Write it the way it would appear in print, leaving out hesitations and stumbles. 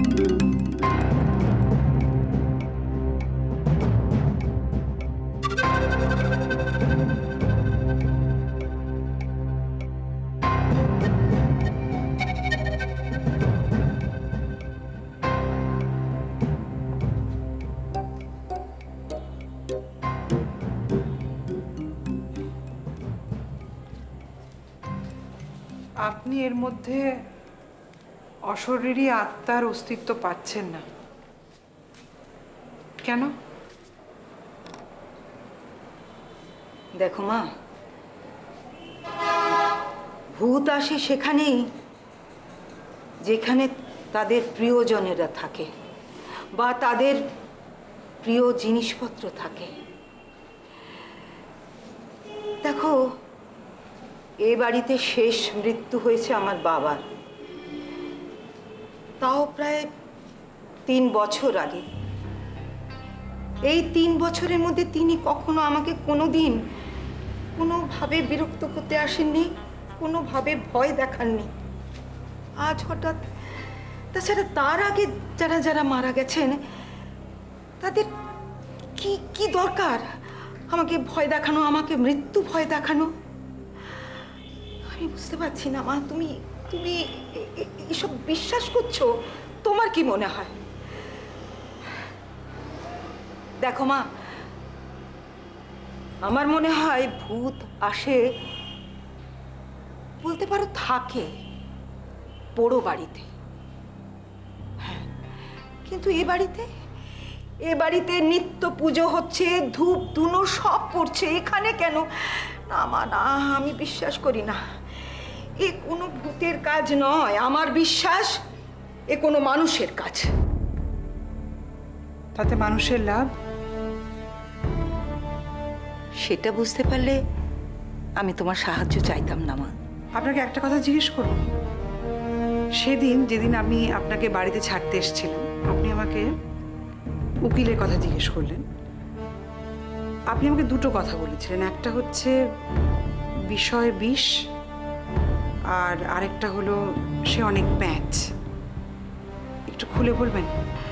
আপনি এর মধ্যে অশরীরী আত্মার অস্তিত্ব পাচ্ছেন না কেন? দেখো মা, ভূত আসে সেখানেই যেখানে তাদের প্রিয়জনেরা থাকে বা তাদের প্রিয় জিনিসপত্র থাকে। দেখো, এ বাড়িতে শেষ মৃত্যু হয়েছে আমার বাবার, তাও প্রায় 3 বছর আগে। এই 3 বছরের মধ্যে তিনি কখনো আমাকে কোনোদিন কোনোভাবে বিরক্ত করতে আসেননি, কোনোভাবে ভয় দেখাননি। আজ হঠাৎ, তাছাড়া তার আগে যারা যারা মারা গেছেন তাদের কি কি দরকার আমাকে ভয় দেখানো, আমাকে মৃত্যু ভয় দেখানো? আমি বুঝতে পারছি না মা, তুমি তুমি এসব বিশ্বাস করছো? তোমার কি মনে হয়? দেখো মা, আমার মনে হয় ভূত আসে বলতে পারো থাকে বড় বাড়িতে, হ্যাঁ, কিন্তু এ বাড়িতে নিত্য পুজো হচ্ছে, ধূপ ধুনো সব পড়ছে, এখানে কেন? না মা, না, আমি বিশ্বাস করি না। এ কোনো ভূতের কাজ নয়, আমার বিশ্বাস এ কোনো মানুষের কাজ। তাতে মানুষের লাভ? সেটা বুঝতে পারলে আমি তোমার সাহায্য চাইতাম না মা। আপনাকে একটা কথা জিজ্ঞেস করব। সেদিন যেদিন আমি আপনাকে বাড়িতে ছাড়তে এসেছিলাম, আপনি আমাকে উকিলের কথা জিজ্ঞেস করলেন। আপনি আমাকে দুটো কথা বলেছিলেন, একটা হচ্ছে বিষয় বিষ, আর আরেকটা হলো সে অনেক প্যাঁচ। একটু খুলে বলবেন?